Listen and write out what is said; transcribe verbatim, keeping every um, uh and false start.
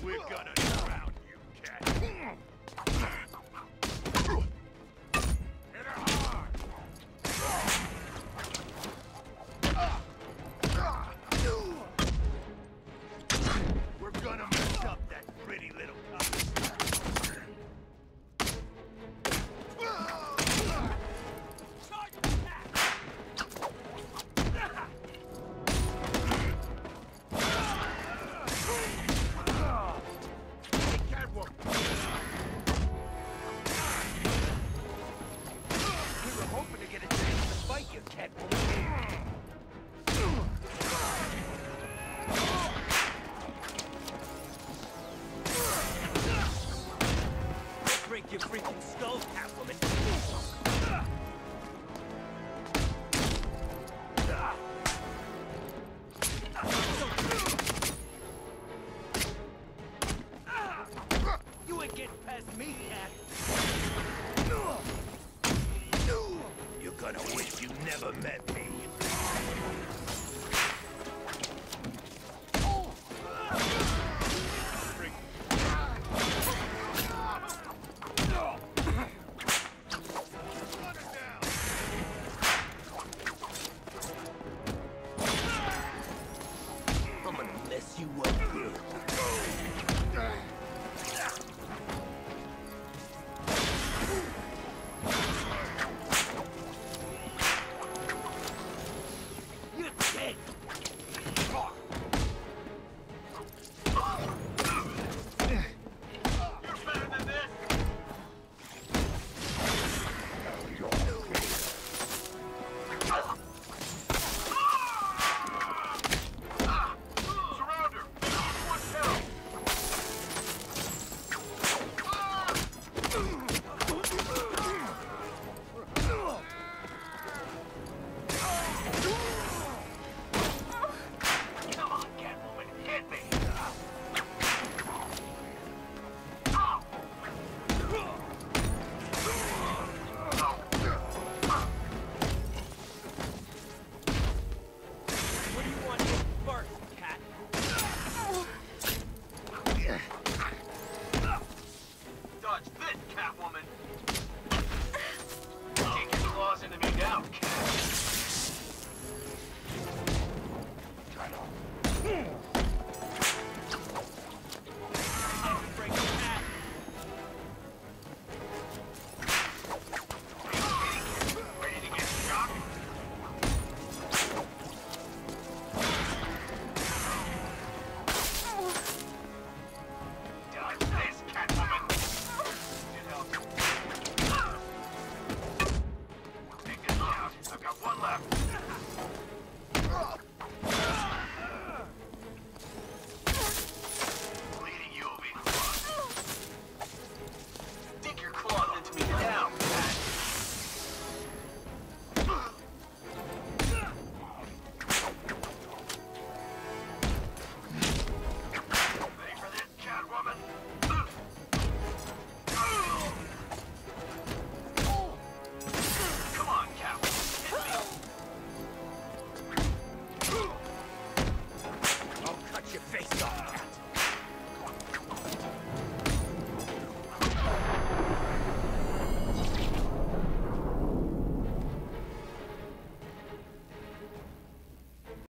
We're gonna drown you, cat. Hit her hard! We're gonna mess up that pretty little cup. We were hoping to get a chance to fight you, Catwoman. Break your freaking skull, Catwoman. You ain't getting past me, Cat. You're gonna wish you never met me. I'm gonna mess you up.